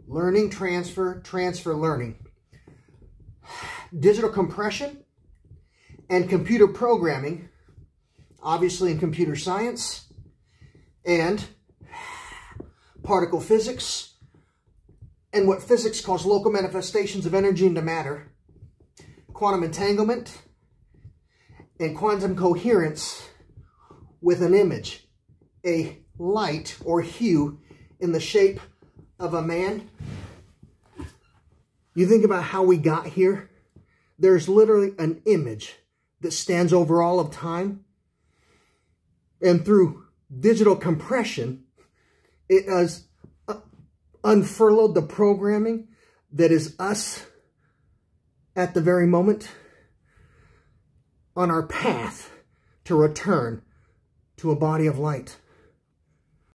learning, transfer, transfer, learning. Digital compression and computer programming, obviously in computer science, and particle physics, and what physics calls local manifestations of energy into matter, quantum entanglement, and quantum coherence with an image, a light or hue in the shape of a man. You think about how we got here. There's literally an image that stands over all of time. And through digital compression, it has unfurled the programming that is us at the very moment on our path to return to a body of light.